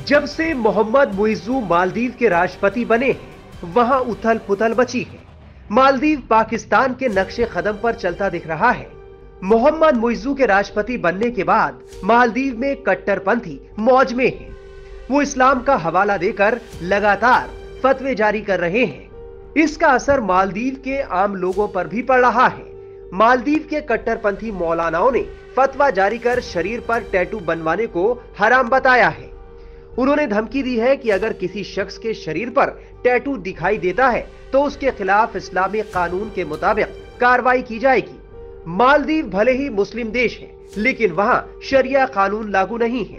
जब से मोहम्मद मुइज़्ज़ू मालदीव के राष्ट्रपति बने हैं, वहां उथल पुथल मची है। मालदीव पाकिस्तान के नक्शे कदम पर चलता दिख रहा है। मोहम्मद मुइज़्ज़ू के राष्ट्रपति बनने के बाद मालदीव में कट्टरपंथी मौज में हैं। वो इस्लाम का हवाला देकर लगातार फतवे जारी कर रहे हैं। इसका असर मालदीव के आम लोगों पर भी पड़ रहा है। मालदीव के कट्टरपंथी मौलानाओं ने फतवा जारी कर शरीर पर टैटू बनवाने को हराम बताया है। उन्होंने धमकी दी है कि अगर किसी शख्स के शरीर पर टैटू दिखाई देता है तो उसके खिलाफ इस्लामी कानून के मुताबिक कार्रवाई की जाएगी। मालदीव भले ही मुस्लिम देश है, लेकिन वहां शरिया कानून लागू नहीं है।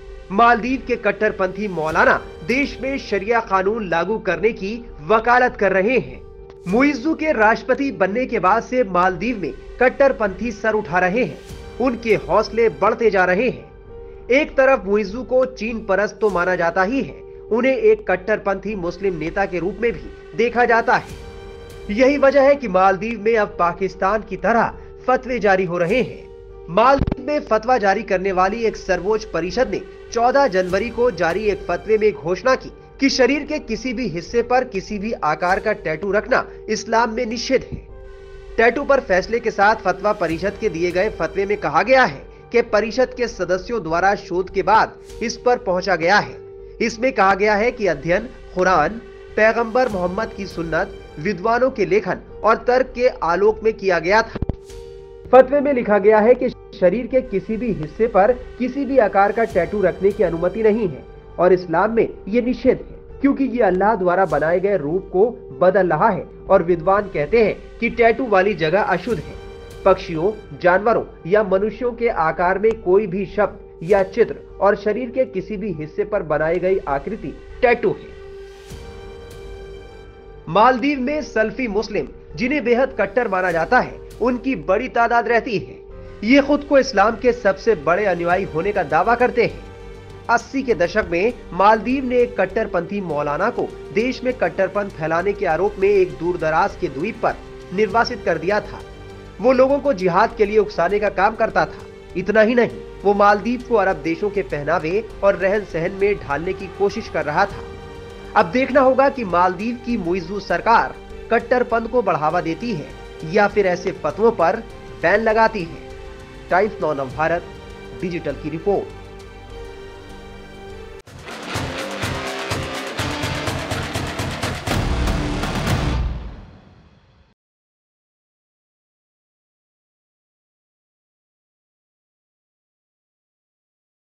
मालदीव के कट्टरपंथी मौलाना देश में शरिया कानून लागू करने की वकालत कर रहे हैं। मुइज़्ज़ू के राष्ट्रपति बनने के बाद से मालदीव में कट्टरपंथी सर उठा रहे हैं। उनके हौसले बढ़ते जा रहे हैं। एक तरफ मुइज़्ज़ू को चीन परस्त तो माना जाता ही है, उन्हें एक कट्टरपंथी मुस्लिम नेता के रूप में भी देखा जाता है। यही वजह है कि मालदीव में अब पाकिस्तान की तरह फतवे जारी हो रहे हैं। मालदीव में फतवा जारी करने वाली एक सर्वोच्च परिषद ने 14 जनवरी को जारी एक फतवे में घोषणा की कि शरीर के किसी भी हिस्से पर किसी भी आकार का टैटू रखना इस्लाम में निषिद्ध है। टैटू पर फैसले के साथ फतवा परिषद के दिए गए फतवे में कहा गया है कि परिषद के सदस्यों द्वारा शोध के बाद इस पर पहुंचा गया है। इसमें कहा गया है कि अध्ययन कुरान, पैगंबर मोहम्मद की सुन्नत, विद्वानों के लेखन और तर्क के आलोक में किया गया था। फतवे में लिखा गया है कि शरीर के किसी भी हिस्से पर किसी भी आकार का टैटू रखने की अनुमति नहीं है और इस्लाम में ये निषेध है, क्योंकि ये अल्लाह द्वारा बनाए गए रूप को बदल रहा है और विद्वान कहते हैं कि टैटू वाली जगह अशुद्ध है। पक्षियों, जानवरों या मनुष्यों के आकार में कोई भी शब्द या चित्र और शरीर के किसी भी हिस्से पर बनाई गई आकृति टैटू है। मालदीव में सल्फी मुस्लिम, जिन्हें बेहद कट्टर माना जाता है, उनकी बड़ी तादाद रहती है। ये खुद को इस्लाम के सबसे बड़े अनुयायी होने का दावा करते हैं। 80 के दशक में मालदीव ने एक कट्टरपंथी मौलाना को देश में कट्टरपंथ फैलाने के आरोप में एक दूरदराज के द्वीप पर निर्वासित कर दिया था। वो लोगों को जिहाद के लिए उकसाने का काम करता था। इतना ही नहीं, वो मालदीव को अरब देशों के पहनावे और रहन सहन में ढालने की कोशिश कर रहा था। अब देखना होगा कि मालदीव की मुइज़्ज़ू सरकार कट्टरपंथ को बढ़ावा देती है या फिर ऐसे फतवों पर बैन लगाती है। टाइम्स नाउ नवभारत डिजिटल की रिपोर्ट।